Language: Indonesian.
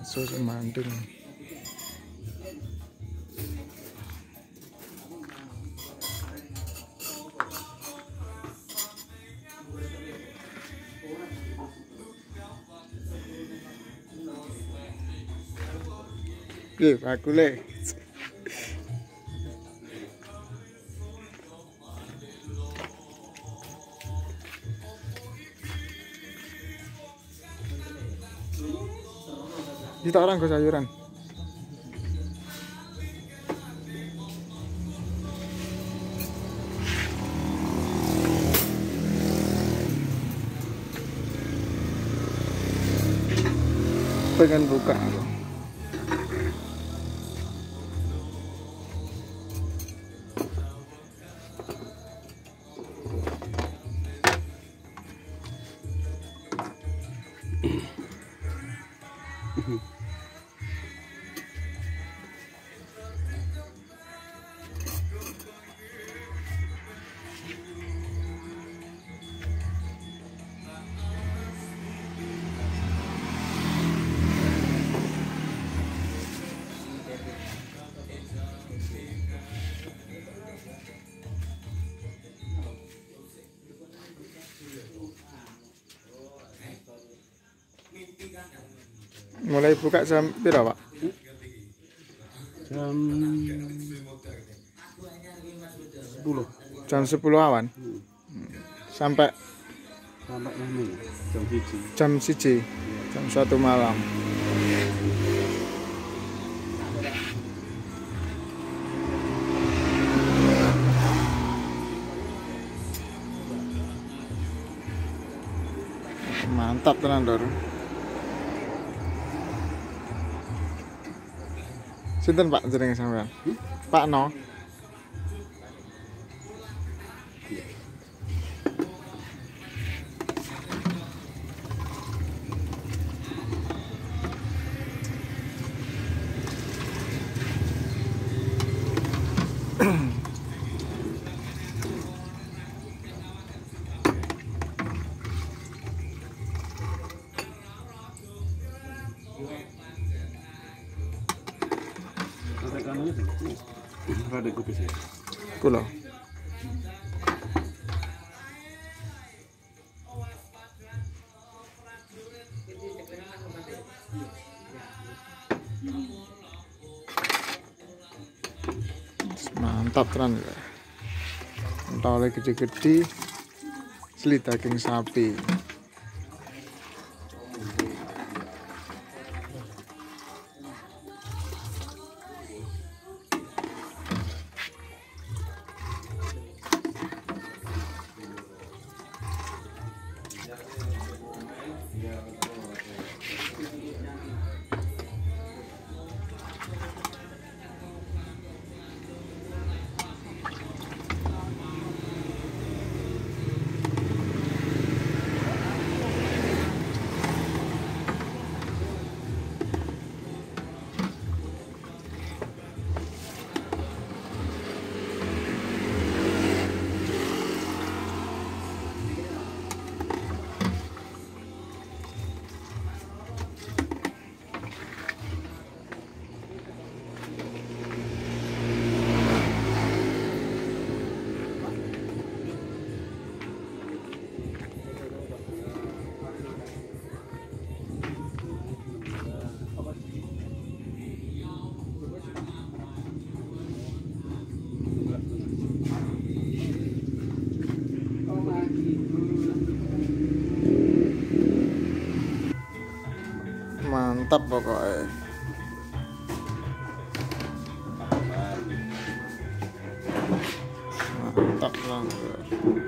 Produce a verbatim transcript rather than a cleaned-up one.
bakso semanding. Oke, bakule. Kita orang ke sayuran. Pengen buka. Mulai buka jam pira, Pak? Jam sepuluh. Jam sepuluh awan. Hmm. Sampai Sampai ini jam siji. Jam siji. Jam satu malam. Mantap tenan, Dor. Sinten Pak jenenge sampean? Hmm? Pak No. Ada kopi sih. Kula. Mantap tenan ya. Entole gede-gede. Seli daging sapi. Mantap pokoknya. Mantap banget.